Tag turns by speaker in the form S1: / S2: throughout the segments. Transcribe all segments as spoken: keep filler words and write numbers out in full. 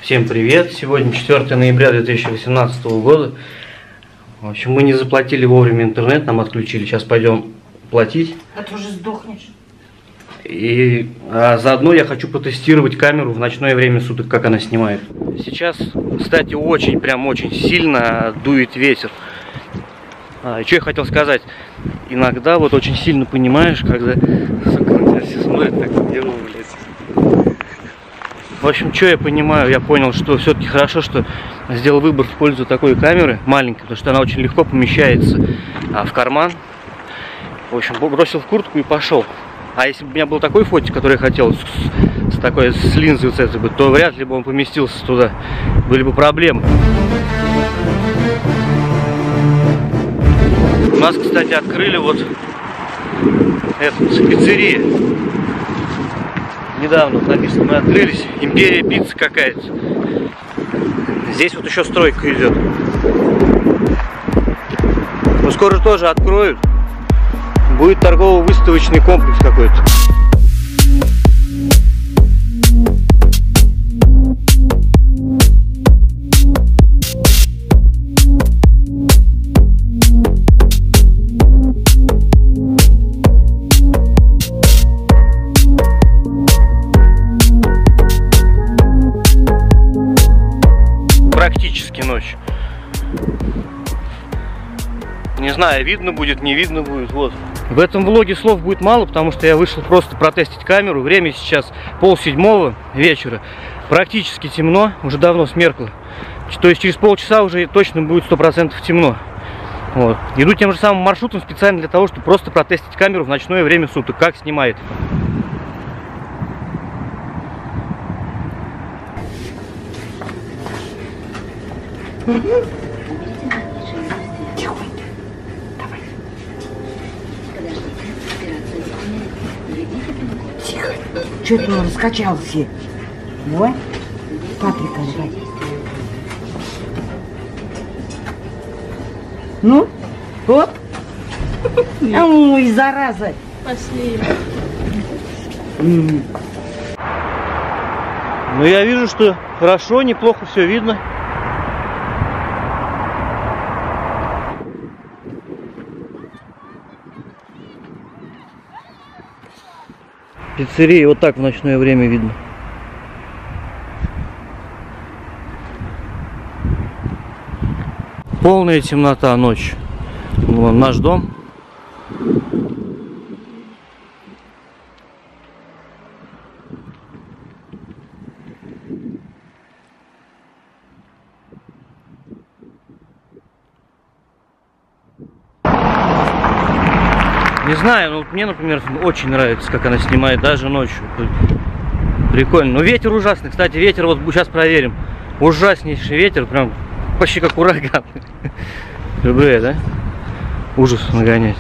S1: Всем привет! Сегодня четвёртое ноября две тысячи восемнадцатого года. В общем, мы не заплатили вовремя интернет, нам отключили. Сейчас пойдем платить.
S2: А ты уже сдохнешь.
S1: И а заодно я хочу потестировать камеру в ночное время суток, как она снимает. Сейчас, кстати, очень, прям очень сильно дует ветер. А, и что я хотел сказать? Иногда вот очень сильно понимаешь, когда... Сука, на тебя все смотрят, так делаю, блядь. В общем, что я понимаю, я понял, что все-таки хорошо, что сделал выбор в пользу такой камеры, маленькой, потому что она очень легко помещается а, в карман. В общем, бросил в куртку и пошел. А если бы у меня был такой фотик, который я хотел, с, с такой, с линзой вот этой, то вряд ли бы он поместился туда. Были бы проблемы. У нас, кстати, открыли вот эту пиццерию. Недавно написано, мы открылись. Империя пиццы какая-то. Здесь вот еще стройка идет. Но скоро тоже откроют. Будет торгово-выставочный комплекс какой-то. Практически ночь. Не знаю, видно будет, не видно будет. Вот. В этом влоге слов будет мало, потому что я вышел просто протестить камеру. Время сейчас полседьмого вечера. Практически темно, уже давно смеркло. То есть через полчаса уже точно будет сто процентов темно. Вот. Иду тем же самым маршрутом специально для того, чтобы просто протестить камеру в ночное время суток. Как снимает.
S2: Тихо. Что ты раскачался? Ой, Патрика ждать. Ну, вот. Ой, зараза.
S3: Пошли.
S1: Ну, я вижу, что хорошо, неплохо все видно. Пиццерии вот так в ночное время видно. Полная темнота, ночь. Вон наш дом. Не знаю, ну мне, например, очень нравится, как она снимает даже ночью. Прикольно. Но ветер ужасный. Кстати, ветер, вот сейчас проверим. Ужаснейший ветер, прям почти как ураган. Люблю, да? Ужас нагонять.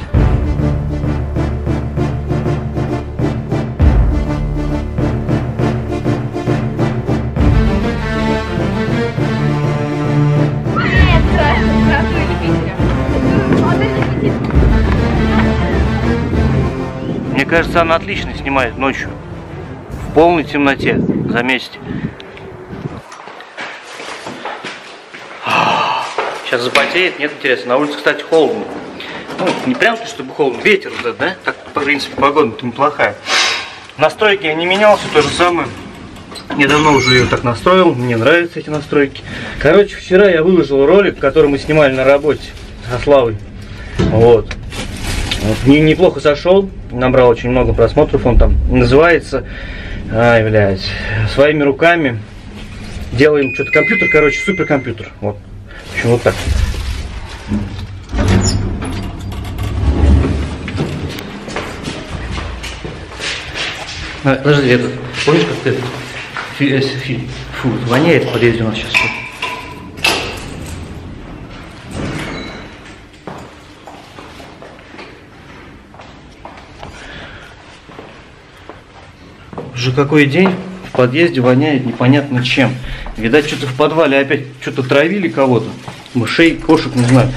S1: Мне кажется, она отлично снимает ночью. В полной темноте. Заметьте. Сейчас запотеет, нет, интересно. На улице, кстати, холодно. Ну, не прям чтобы холодно. Ветер вот этот, да? Так, в принципе, погода-то неплохая. Настройки я не менял, все то же самое. Я давно уже ее так настроил. Мне нравятся эти настройки. Короче, вчера я выложил ролик, который мы снимали на работе со Славой. Вот. Неплохо сошел, набрал очень много просмотров, он там называется, ай, блядь, своими руками делаем что-то компьютер, короче, суперкомпьютер, вот, в общем, вот так. А, подожди, это, помнишь, как ты, фи, фи, фу, воняет в подъезде у нас сейчас. Уже какой день в подъезде воняет непонятно чем. Видать, что-то в подвале опять что-то травили кого-то. Мышей, кошек, не знаю.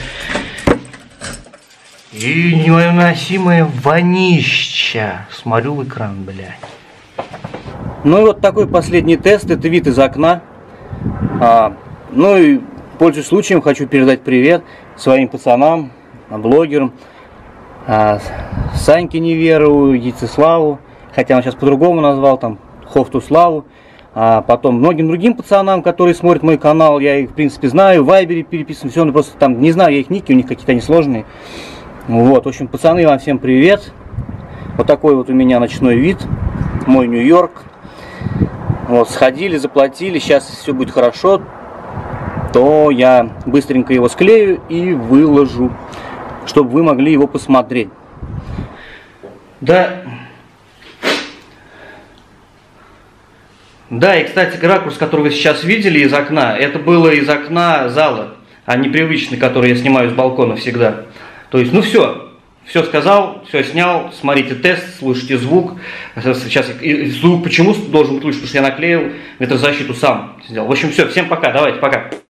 S1: И невыносимое вонища. Смотрю в экран, блядь. Ну и вот такой последний тест. Это вид из окна. А, ну и, пользуясь случаем, хочу передать привет своим пацанам, блогерам. А, Саньке Неверову, Яйцеславу, хотя он сейчас по-другому назвал, там, Хофту Славу. А потом многим другим пацанам, которые смотрят мой канал, я их, в принципе, знаю, в Вайбере переписан, все, но просто там, не знаю, я их ники, у них какие-то несложные. Вот, в общем, пацаны, вам всем привет. Вот такой вот у меня ночной вид, мой Нью-Йорк. Вот, сходили, заплатили, сейчас все будет хорошо, то я быстренько его склею и выложу, чтобы вы могли его посмотреть. Да. Да, и, кстати, ракурс, который вы сейчас видели из окна, это было из окна зала, а не привычный, который я снимаю с балкона всегда. То есть, ну все, все сказал, все снял, смотрите тест, слушайте звук. Сейчас звук почему должен быть лучше, потому что я наклеил ветрозащиту сам сделал. В общем, все, всем пока, давайте, пока.